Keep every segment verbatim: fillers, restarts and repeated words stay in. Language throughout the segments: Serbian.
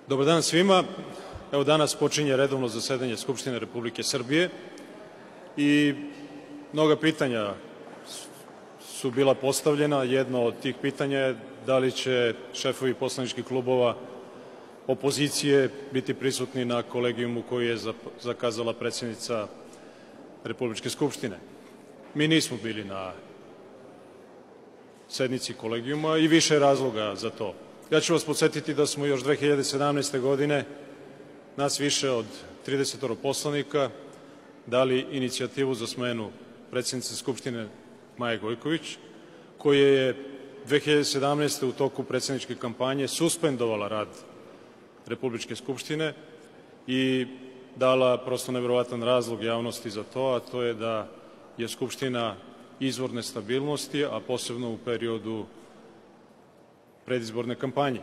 Dobar dan svima. Evo danas počinje redovno zasedanje Skupštine Republike Srbije i mnoga pitanja su bila postavljena. Jedno od tih pitanja je da li će šefovi poslaničkih klubova opozicije biti prisutni na kolegijumu koji je zakazala predsjednica Republičke skupštine. Mi nismo bili na sednici kolegijuma i više razloga za to. Ja ću vas podsjetiti da smo još dve hiljade sedamnaeste. godine nas više od trideset poslanika dali inicijativu za smenu predsjednice Skupštine Maje Gojković, koja je dve hiljade sedamnaeste. u toku predsjedničke kampanje suspendovala rad Republičke skupštine i dala prosto neverovatan razlog javnosti za to, a to je da je Skupština izvor nestabilnosti, a posebno u periodu predizborne kampanje.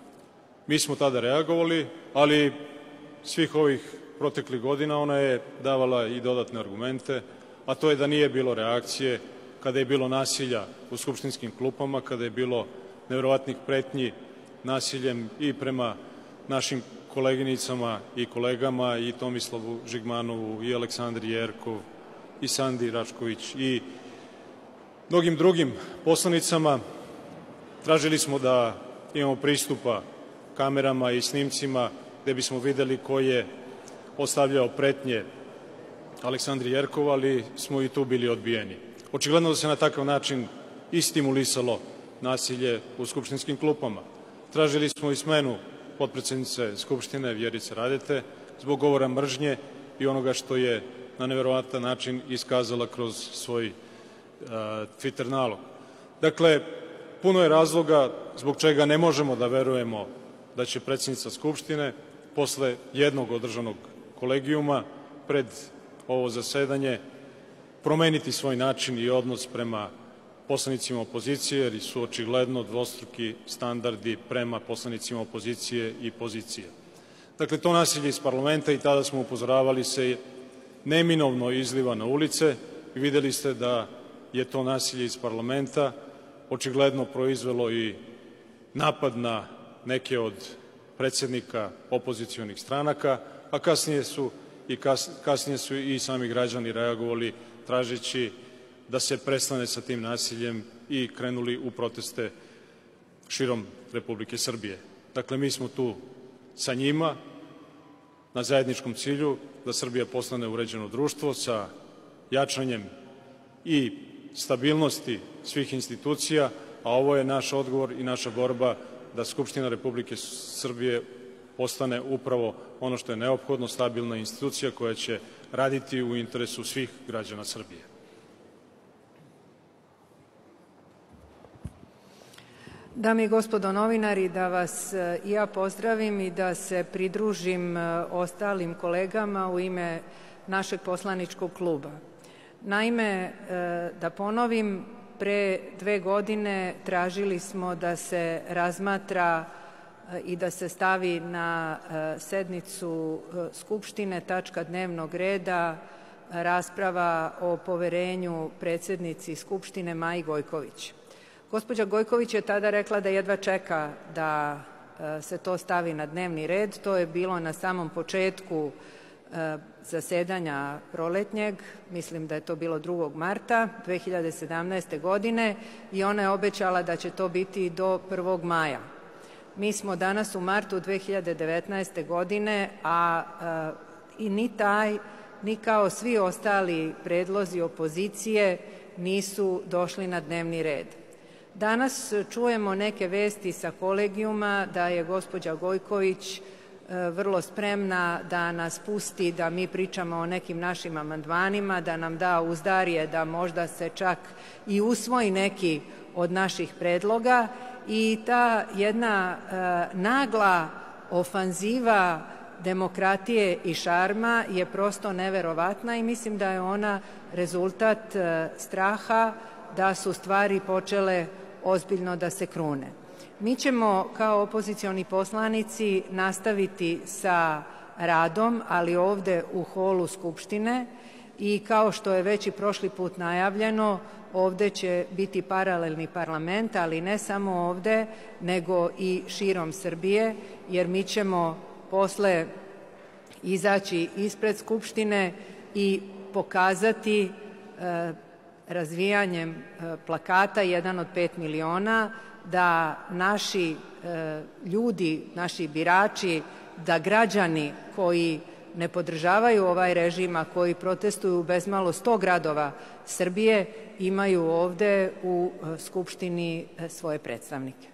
Mi smo tada reagovali, ali svih ovih proteklih godina ona je davala i dodatne argumente, a to je da nije bilo reakcije kada je bilo nasilja u skupštinskim klupama, kada je bilo neverovatnih pretnji nasiljem i prema našim koleginicama i kolegama, i Tomislavu Žigmanovu, i Aleksandri Jerkov, i Sandi Račković, i mnogim drugim poslanicama. Tražili smo da imamo pristupa kamerama i snimcima gde bismo videli ko je ostavljao pretnje Aleksandri Jerkov, ali smo i tu bili odbijeni. Očigledno da se na takav način i stimulisalo nasilje u skupštinskim klupama. Tražili smo i smenu potpredsednice Skupštine Vjerice Radete zbog govora mržnje i onoga što je na neverovatan način iskazala kroz svoj uh, Twitter nalog. Dakle, puno je razloga zbog čega ne možemo da verujemo da će predsjednica Skupštine posle jednog održanog kolegijuma pred ovo zasedanje promeniti svoj način i odnos prema poslanicima opozicije, jer su očigledno dvostruki standardi prema poslanicima opozicije i pozicije. Dakle, to nasilje iz parlamenta, i tada smo upozoravali, se neminovno izliva na ulice i videli ste da je to nasilje iz parlamenta očigledno proizvelo i napad na neke od predsjednika opozicionih stranaka, a kasnije su i, kas, kasnije su i sami građani reagovali tražeći da se prestane sa tim nasiljem i krenuli u proteste širom Republike Srbije. Dakle, mi smo tu sa njima na zajedničkom cilju da Srbija postane uređeno društvo sa jačanjem i stabilnosti svih institucija, a ovo je naš odgovor i naša borba da Skupština Republike Srbije postane upravo ono što je neophodno, stabilna institucija koja će raditi u interesu svih građana Srbije. Dame i gospodo novinari, da vas i ja pozdravim i da se pridružim ostalim kolegama u ime našeg poslaničkog kluba. Naime, da ponovim, pre dve godine tražili smo da se razmatra i da se stavi na sednicu Skupštine tačka dnevnog reda rasprava o poverenju predsednici Skupštine Maji Gojković. Gospođa Gojković je tada rekla da jedva čeka da se to stavi na dnevni red. To je bilo na samom početku zasedanja proletnjeg, mislim da je to bilo drugog marta dve hiljade sedamnaeste. godine, i ona je obećala da će to biti do prvog maja. Mi smo danas u martu dve hiljade devetnaeste. godine, a i ni taj, ni kao svi ostali predlozi opozicije nisu došli na dnevni red. Danas čujemo neke vesti sa kolegijuma da je gospođa Gojković vrlo spremna da nas pusti da mi pričamo o nekim našim amandmanima, da nam da uzdarje da možda se čak i usvoji neki od naših predloga, i ta jedna e, nagla ofanziva demokratije i šarma je prosto neverovatna i mislim da je ona rezultat e, straha da su stvari počele ozbiljno da se krune. Mi ćemo kao opozicioni poslanici nastaviti sa radom, ali ovde u holu Skupštine, i kao što je već i prošli put najavljeno, ovde će biti paralelni parlament, ali ne samo ovde, nego i širom Srbije, jer mi ćemo posle izaći ispred Skupštine i pokazati e, razvijanjem e, plakata jedan od pet miliona da naši e, ljudi, naši birači, da građani koji ne podržavaju ovaj režim, a koji protestuju u bezmalo sto gradova Srbije, imaju ovde u Skupštini svoje predstavnike.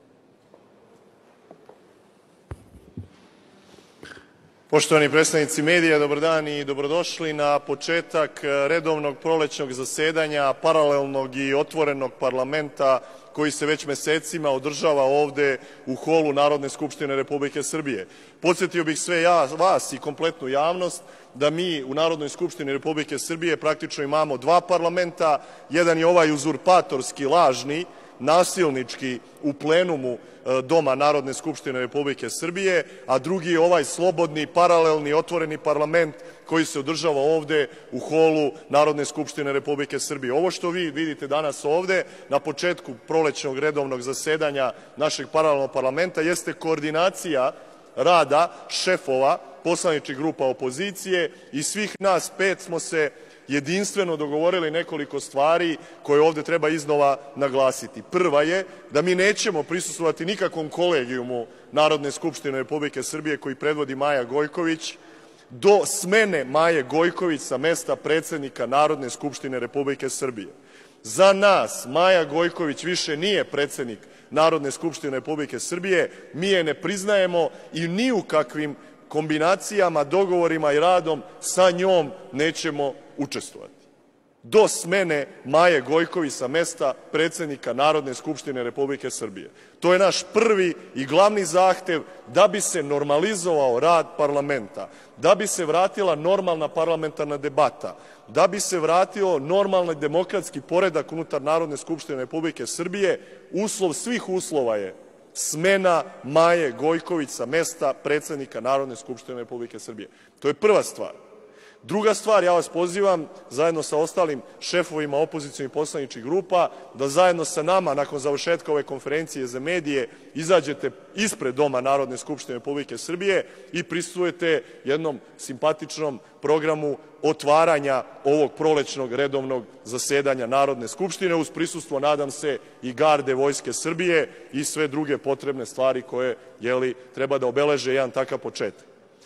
Poštovani predstavnici medija, dobar dan i dobrodošli na početak redovnog prolećnog zasedanja paralelnog i otvorenog parlamenta koji se već mesecima održava ovde u holu Narodne skupštine Republike Srbije. Podsjetio bih sve ja, vas i kompletnu javnost da mi u Narodnoj skupštini Republike Srbije praktično imamo dva parlamenta. Jedan je ovaj uzurpatorski, lažni, nasilnički u plenumu Doma Narodne skupštine Republike Srbije, a drugi je ovaj slobodni, paralelni, otvoreni parlament koji se održava ovde u holu Narodne skupštine Republike Srbije. Ovo što vi vidite danas ovde na početku prolećnog redovnog zasedanja našeg paralelnog parlamenta jeste koordinacija rada šefova poslaničkih grupa opozicije i svih nas pet smo se jedinstveno dogovorili nekoliko stvari koje ovde treba iznova naglasiti. Prva je da mi nećemo prisustvovati nikakvom kolegijumu Narodne skupštine Republike Srbije koji predvodi Maja Gojković do smene Maje Gojković sa mesta predsednika Narodne skupštine Republike Srbije. Za nas Maja Gojković više nije predsednik Narodne skupštine Republike Srbije, mi je ne priznajemo i ni u kakvim kombinacijama, dogovorima i radom sa njom nećemo učestvovati. Do smene Maje Gojković sa mesta predsednika Narodne skupštine Republike Srbije. To je naš prvi i glavni zahtev da bi se normalizovao rad parlamenta, da bi se vratila normalna parlamentarna debata, da bi se vratio normalni demokratski poredak unutar Narodne skupštine Republike Srbije. Uslov svih uslova je smena Maje Gojković sa mesta predsednika Narodne skupštine Republike Srbije. To je prva stvar. Druga stvar, ja vas pozivam, zajedno sa ostalim šefovima opozicionih poslaničkih grupa, da zajedno sa nama, nakon završetka ove konferencije za medije, izađete ispred Doma Narodne skupštine Republike Srbije i prisustvujete jednom simpatičnom programu otvaranja ovog prolećnog redovnog zasedanja Narodne skupštine uz prisustvo, nadam se, i garde Vojske Srbije i sve druge potrebne stvari koje, jeli, treba da obeleže jedan takav početak.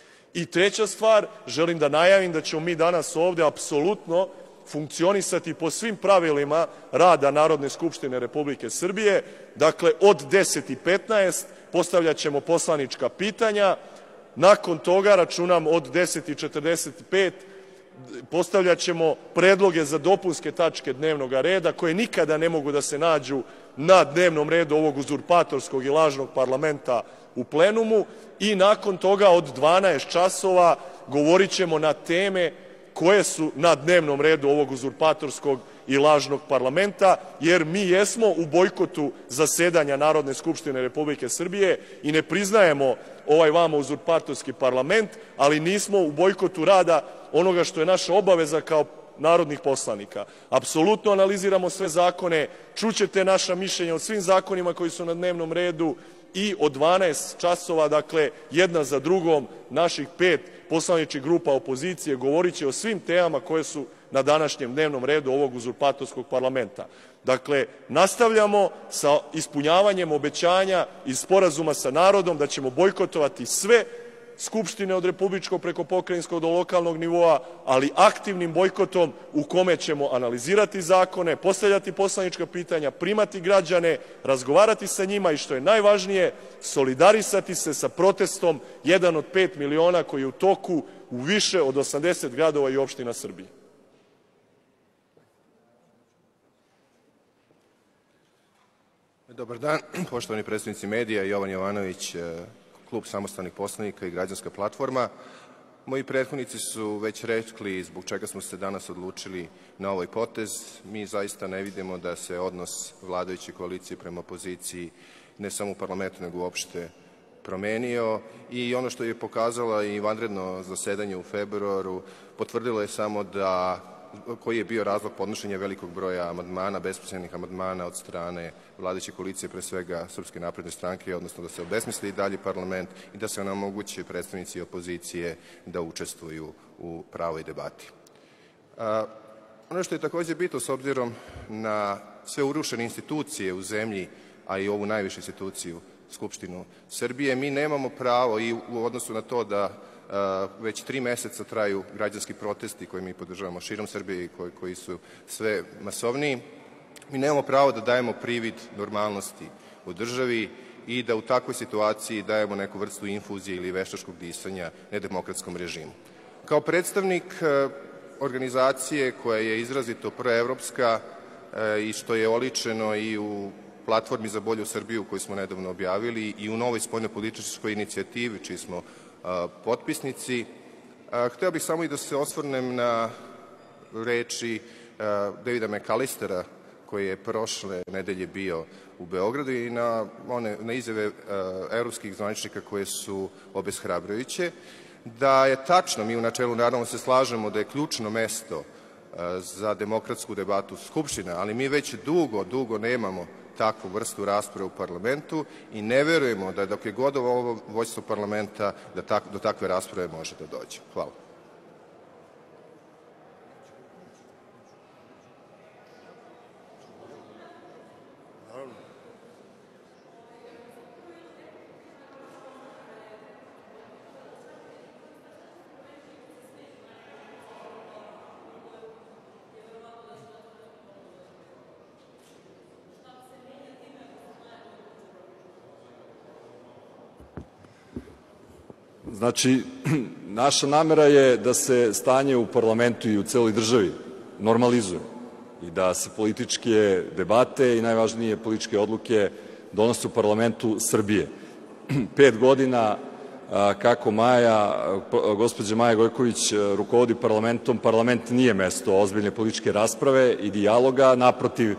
I treća stvar, želim da najavim da ćemo mi danas ovde apsolutno funkcionisati po svim pravilima rada Narodne skupštine Republike Srbije. Dakle, od deset i petnaest postavljat ćemo poslanička pitanja, nakon toga, računam od deset i četrdeset pet, postavljat ćemo predloge za dopunske tačke dnevnog reda koje nikada ne mogu da se nađu na dnevnom redu ovog uzurpatorskog i lažnog parlamenta u plenumu i nakon toga od dvanaest časova govorit ćemo na teme koje su na dnevnom redu ovog uzurpatorskog i lažnog parlamenta, jer mi jesmo u bojkotu zasedanja Narodne skupštine Republike Srbije i ne priznajemo ovaj vama uzurpatorski parlament, ali nismo u bojkotu rada onoga što je naša obaveza kao narodnih poslanika. Apsolutno analiziramo sve zakone, čućete naša mišljenja o svim zakonima koji su na dnevnom redu i od dvanaest časova, dakle, jedna za drugom, naših pet poslaničkih grupa opozicije govorit će o svim temama koje su na današnjem dnevnom redu ovog uzurpatorskog parlamenta. Dakle, nastavljamo sa ispunjavanjem obećanja iz sporazuma sa narodom da ćemo bojkotovati sve skupštine od republičkog preko pokrajinskog do lokalnog nivoa, ali aktivnim bojkotom u kome ćemo analizirati zakone, postavljati poslanička pitanja, primati građane, razgovarati sa njima i, što je najvažnije, solidarisati se sa protestom jedan od pet miliona koji je u toku u više od osamdeset gradova i opština Srbije. Dobar dan, poštovani predstavnici medija, Jovan Jovanović, Klub samostalnih poslanika i Građanska platforma. Moji prethodnici su već rekli zbog čega smo se danas odlučili na ovaj potez. Mi zaista ne vidimo da se odnos vladajuće koalicije prema opoziciji ne samo u parlamentu nego uopšte promenio i ono što je pokazala i vanredno zasedanje u februaru potvrdilo je samo da koji je bio razlog podnošenja velikog broja amandmana, besmislenih amandmana od strane vladajuće koalicije, pre svega Srpske napredne stranke, odnosno da se obesmisli i dalje parlament i da se onemogući predstavnici opozicije da učestvuju u pravoj debati. A, ono što je takođe bitno s obzirom na sve urušene institucije u zemlji, a i ovu najvišu instituciju, Skupštinu Srbije, mi nemamo pravo i u odnosu na to da a, već tri meseca traju građanski protesti koje mi podržavamo širom Srbije i koji, koji su sve masovniji, mi nemamo pravo da dajemo privid normalnosti u državi i da u takvoj situaciji dajemo neku vrstu infuzije ili veštačkog disanja nedemokratskom režimu. Kao predstavnik organizacije koja je izrazito proevropska i što je oličeno i u platformi za bolju Srbiju koju smo nedavno objavili i u novoj spoljnopolitičkoj inicijativi čiji smo potpisnici, hteo bih samo i da se osvrnem na reči Davida McAllistera koji je prošle nedelje bio u Beogradu i na, one, na izjave evropskih zvaničnika koje su obeshrabrujuće. Da je tačno, mi u načelu naravno se slažemo da je ključno mesto za demokratsku debatu Skupština, ali mi već dugo, dugo nemamo takvu vrstu rasprave u parlamentu i ne verujemo da dok je god ovo vođstvo parlamenta da tak, do takve rasprave može da dođe. Hvala. Znači, naša namera je da se stanje u parlamentu i u celoj državi normalizuje i da se političke debate i najvažnije političke odluke donose u parlamentu Srbije. Pet godina kako Maja, gospođa Maja Gojković rukovodi parlamentom, parlament nije mesto ozbiljne političke rasprave i dijaloga, naprotiv,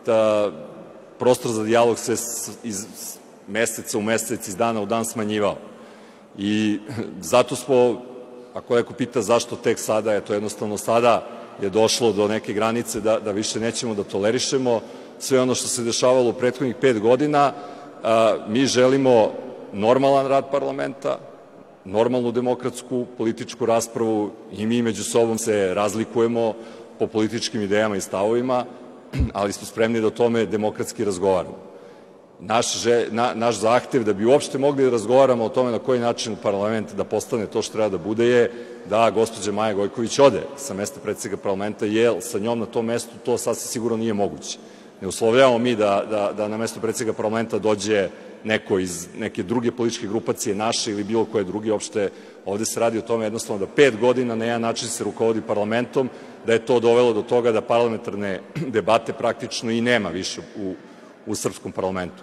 prostor za dijalog se iz meseca u mesec, iz dana u dan smanjivao. I zato smo, ako neko pita zašto tek sada, je to jednostavno sada je došlo do neke granice da, da više nećemo da tolerišemo sve ono što se dešavalo u prethodnih pet godina. A, mi želimo normalan rad parlamenta, normalnu demokratsku političku raspravu i mi među sobom se razlikujemo po političkim idejama i stavovima, ali smo spremni da o tome demokratski razgovaramo. Naš, na, naš zahtev da bi uopšte mogli da razgovaramo o tome na koji način parlament da postane to što treba da bude je da gospođa Maja Gojković ode sa mesta predsednika parlamenta, jer sa njom na tom mestu to sasvim sigurno nije moguće. Ne uslovljavamo mi da, da, da na mesto predsednika parlamenta dođe neko iz neke druge političke grupacije, naše ili bilo koje druge, uopšte ovde se radi o tome jednostavno da pet godina na jedan način se rukovodi parlamentom, da je to dovelo do toga da parlamentarne debate praktično i nema više u, u srpskom parlamentu.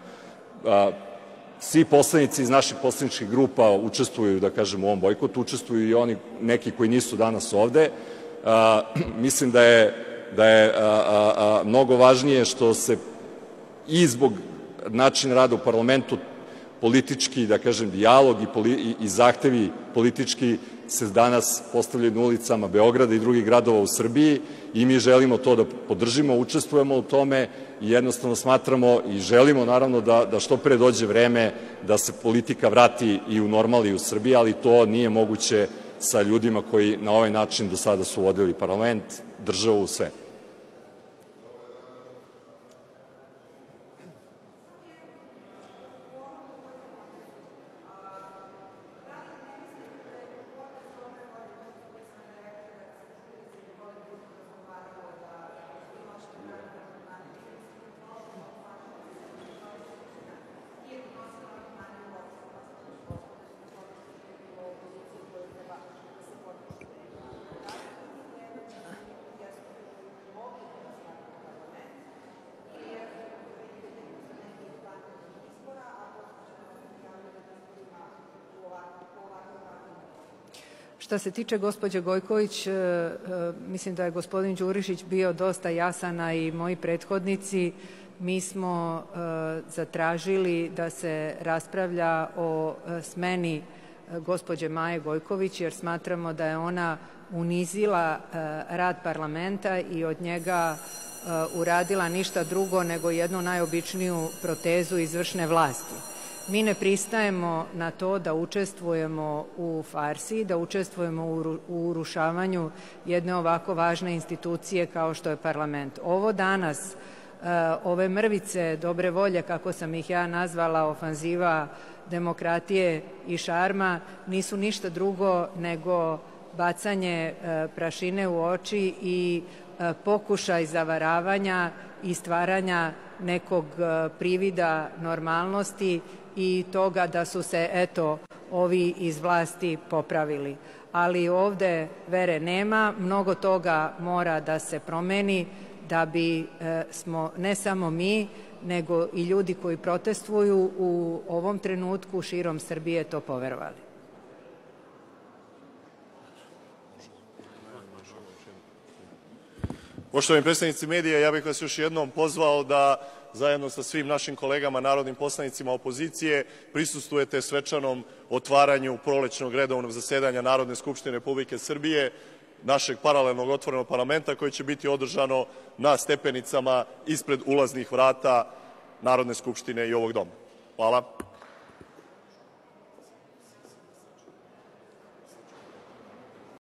Svi poslanici iz naših poslaničkih grupa učestvuju, da kažem, u ovom bojkotu, učestvuju i oni neki koji nisu danas ovde. Mislim da je, da je mnogo važnije što se i zbog načina rada u parlamentu politički, da kažem, dijalog i, i, i zahtevi politički se danas postavljaju na ulicama Beograda i drugih gradova u Srbiji i mi želimo to da podržimo, učestvujemo u tome i jednostavno smatramo i želimo naravno da, da što pre dođe vreme da se politika vrati i u normali u Srbiji, ali to nije moguće sa ljudima koji na ovaj način do sada su vodili parlament, državu, sve. Što se tiče gospođe Gojković, mislim da je gospodin Đurišić bio dosta jasan, a i moji prethodnici, mi smo zatražili da se raspravlja o smeni gospođe Maje Gojković, jer smatramo da je ona unizila rad parlamenta i od njega uradila ništa drugo nego jednu najobičniju protezu izvršne vlasti. Mi ne pristajemo na to da učestvujemo u farsi, da učestvujemo u urušavanju jedne ovako važne institucije kao što je parlament. Ovo danas, ove mrvice dobre volje, kako sam ih ja nazvala, ofanziva demokratije i šarma, nisu ništa drugo nego bacanje prašine u oči i pokušaj zavaravanja i stvaranja nekog privida normalnosti i toga da su se, eto, ovi iz vlasti popravili. Ali ovde vere nema, mnogo toga mora da se promeni da bi smo ne samo mi, nego i ljudi koji protestuju u ovom trenutku širom Srbije to poverovali. Poštovani predstavnici medija, ja bih vas još jednom pozvao da zajedno sa svim našim kolegama narodnim poslanicima opozicije prisustvujete svečanom otvaranju prolećnog redovnog zasedanja Narodne skupštine Republike Srbije, našeg paralelnog otvorenog parlamenta, koje će biti održano na stepenicama ispred ulaznih vrata Narodne skupštine i ovog doma. Hvala.